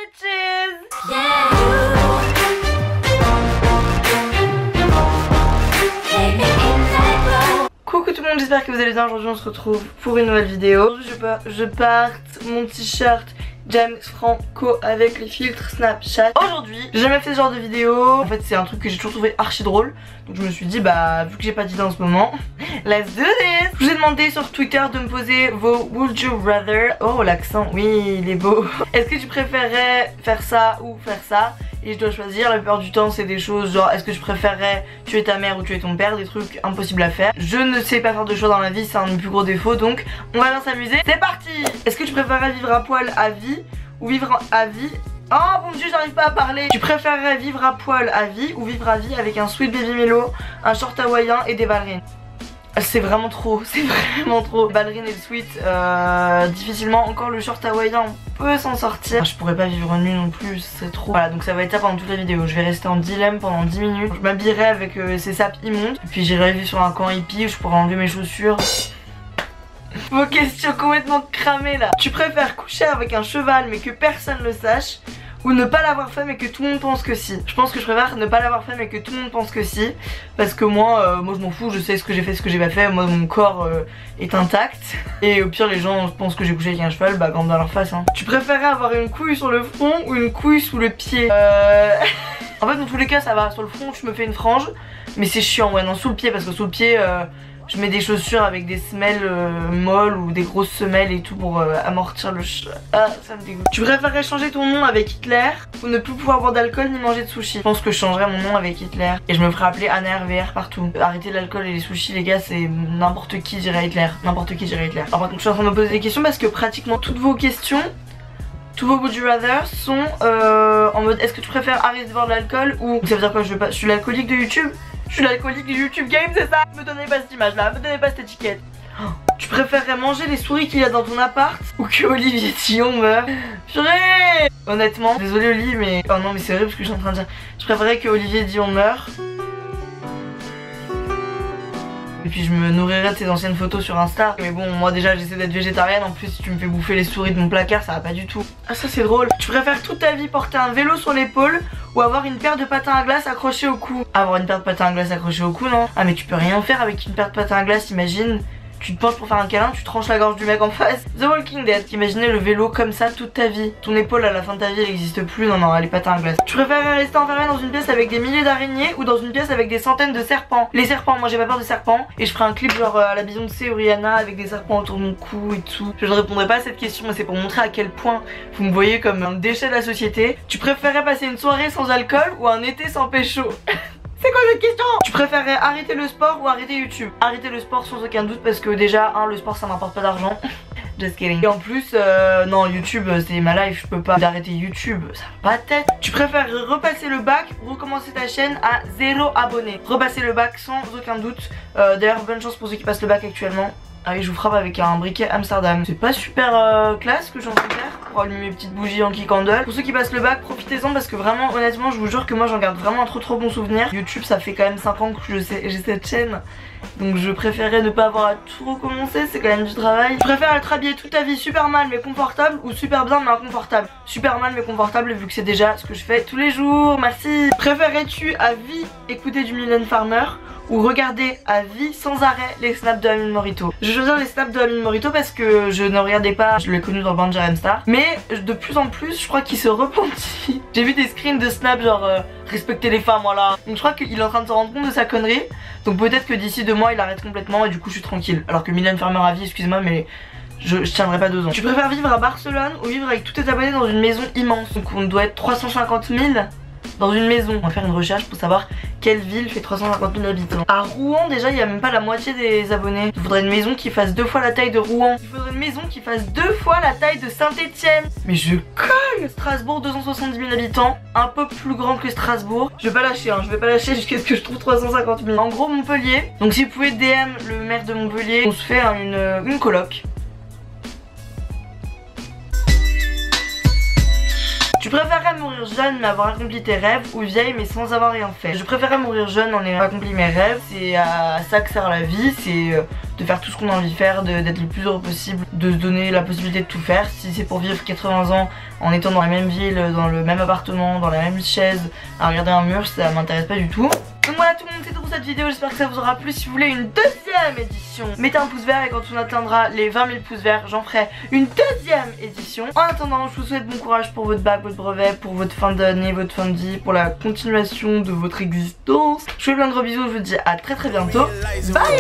bitches! Coucou tout le monde, j'espère que vous allez bien. Aujourd'hui on se retrouve pour une nouvelle vidéo. Aujourd'hui je porte mon t-shirt James Franco avec les filtres Snapchat. Aujourd'hui, j'ai jamais fait ce genre de vidéo. En fait c'est un truc que j'ai toujours trouvé archi drôle. Donc je me suis dit bah vu que j'ai pas d'idée en ce moment, let's do this. Je vous ai demandé sur Twitter de me poser vos would you rather. Oh l'accent, oui il est beau. Est-ce que tu préférerais faire ça ou faire ça? Et je dois choisir, la plupart du temps c'est des choses genre est-ce que je préférerais tuer ta mère ou tuer ton père, des trucs impossibles à faire. Je ne sais pas faire de choix dans la vie, c'est un de mes plus gros défauts, donc on va bien s'amuser. C'est parti. Est-ce que tu préférerais vivre à poil à vie ou vivre à vie? Oh mon dieu, j'arrive pas à parler. Tu préférerais vivre à poil à vie ou vivre à vie avec un sweet baby mélo, un short hawaïen et des ballerines? C'est vraiment trop, c'est vraiment trop. Ballerine et le sweat, difficilement. Encore le short hawaïen, on peut s'en sortir. Je pourrais pas vivre nu non plus, c'est trop. Voilà, donc ça va être ça pendant toute la vidéo. Je vais rester en dilemme pendant 10 minutes. Je m'habillerai avec ces sapes immondes. Et puis j'irai vivre sur un camp hippie où je pourrai enlever mes chaussures. Vos questions complètement cramées là. Tu préfères coucher avec un cheval mais que personne le sache, ou ne pas l'avoir fait mais que tout le monde pense que si? Je pense que je préfère ne pas l'avoir fait mais que tout le monde pense que si. Parce que moi je m'en fous, je sais ce que j'ai fait, ce que j'ai pas fait. Moi mon corps est intact. Et au pire les gens pensent que j'ai couché avec un cheval, bah grande dans leur face hein. Tu préférais avoir une couille sur le front ou une couille sous le pied? En fait dans tous les cas ça va. Sur le front je me fais une frange, mais c'est chiant. Ouais non, sous le pied, parce que sous le pied je mets des chaussures avec des semelles molles ou des grosses semelles et tout pour amortir le Ah ça me dégoûte. Tu préférerais changer ton nom avec Hitler ou ne plus pouvoir boire d'alcool ni manger de sushi? Je pense que je changerais mon nom avec Hitler et je me ferais appeler Anna RVR partout. Arrêter l'alcool et les sushis les gars, c'est n'importe qui dirait Hitler. N'importe qui dirait Hitler. Alors par contre je suis en train de me poser des questions parce que pratiquement toutes vos questions, tous vos would you rather sont en mode est-ce que tu préfères arrêter de boire de l'alcool ou ça veut dire quoi? Je suis l'alcoolique de YouTube? Je suis l'alcoolique du YouTube Game, c'est ça? Me donnez pas cette image là, me donnez pas cette étiquette. Oh. Tu préférerais manger les souris qu'il y a dans ton appart ou que Olivier Tillon meure? Purée! Honnêtement, désolé Oli, mais oh non mais c'est horrible ce que je suis en train de dire. Je préférerais que Olivier Tillon meure. Et puis je me nourrirais de ses anciennes photos sur Insta. Mais bon, moi déjà j'essaie d'être végétarienne. En plus si tu me fais bouffer les souris de mon placard, ça va pas du tout. Ah ça c'est drôle. Tu préfères toute ta vie porter un vélo sur l'épaule ou avoir une paire de patins à glace accrochée au cou? Avoir une paire de patins à glace accrochée au cou, non? Ah mais tu peux rien faire avec une paire de patins à glace, imagine. Tu te penches pour faire un câlin, tu tranches la gorge du mec en face. The Walking Dead, imaginez le vélo comme ça toute ta vie. Ton épaule à la fin de ta vie elle existe plus, non non, elle est patins à glace. Tu préfères rester enfermé dans une pièce avec des milliers d'araignées ou dans une pièce avec des centaines de serpents? Les serpents, moi j'ai pas peur des serpents. Et je ferai un clip genre à la Beyoncé ou Rihanna avec des serpents autour de mon cou et tout. Je ne répondrai pas à cette question mais c'est pour montrer à quel point vous me voyez comme un déchet de la société. Tu préférerais passer une soirée sans alcool ou un été sans pécho? C'est quoi cette question? Tu préférerais arrêter le sport ou arrêter YouTube? Arrêter le sport sans aucun doute parce que déjà, le sport ça m'apporte pas d'argent. Just kidding. Et en plus, non, YouTube c'est ma life, je peux pas arrêter YouTube, ça va pas de tête. Tu préfères repasser le bac ou recommencer ta chaîne à 0 abonnés? Repasser le bac sans aucun doute. D'ailleurs, bonne chance pour ceux qui passent le bac actuellement. Ah oui, je vous frappe avec un briquet Amsterdam. C'est pas super classe que j'en train de faire pour allumer mes petites bougies en candle. Pour ceux qui passent le bac, profitez-en parce que vraiment, honnêtement, je vous jure que moi j'en garde vraiment un trop bon souvenir. YouTube, ça fait quand même 5 ans que j'ai cette chaîne. Donc je préférerais ne pas avoir à tout recommencer, c'est quand même du travail. Je préfère être habillée toute ta vie super mal mais confortable ou super bien mais inconfortable? Super mal mais confortable vu que c'est déjà ce que je fais tous les jours, merci. Préférerais-tu à vie écouter du Mylène Farmer ou regarder à vie sans arrêt les snaps de Amine Morito? Je vais choisir les snaps de Amine Morito parce que je ne regardais pas, je l'ai connu dans Banjar Star. Mais de plus en plus je crois qu'il se repentit. J'ai vu des screens de snaps genre respecter les femmes, voilà. Donc je crois qu'il est en train de se rendre compte de sa connerie. Donc peut-être que d'ici 2 mois il arrête complètement et du coup je suis tranquille. Alors que Mylène Farmer à vie, excusez-moi mais je tiendrai pas 2 ans. Tu préfères vivre à Barcelone ou vivre avec tous tes abonnés dans une maison immense? Donc on doit être 350 000 dans une maison. On va faire une recherche pour savoir quelle ville fait 350 000 habitants. À Rouen déjà il n'y a même pas la moitié des abonnés. Il faudrait une maison qui fasse 2 fois la taille de Rouen. Il faudrait une maison qui fasse 2 fois la taille de Saint-Etienne. Mais je colle. Strasbourg 270 000 habitants, un peu plus grand que Strasbourg. Je vais pas lâcher je vais pas lâcher jusqu'à ce que je trouve 350 000. En gros Montpellier. Donc si vous pouvez DM le maire de Montpellier, on se fait une coloc. Tu préférerais mourir jeune mais avoir accompli tes rêves ou vieille mais sans avoir rien fait? Je préférerais mourir jeune en ayant accompli mes rêves. C'est à ça que sert la vie, c'est de faire tout ce qu'on a envie de faire, d'être le plus heureux possible, de se donner la possibilité de tout faire. Si c'est pour vivre 80 ans en étant dans la même ville, dans le même appartement, dans la même chaise, à regarder un mur, ça m'intéresse pas du tout. Donc voilà tout le monde, c'est tout pour cette vidéo, j'espère que ça vous aura plu. Si vous voulez une deuxième édition, mettez un pouce vert et quand on atteindra les 20 000 pouces verts, j'en ferai une deuxième édition. En attendant, je vous souhaite bon courage pour votre bac, votre brevet, pour votre fin d'année, votre fin de vie, pour la continuation de votre existence. Je vous fais plein de gros bisous, je vous dis à très bientôt. Bye.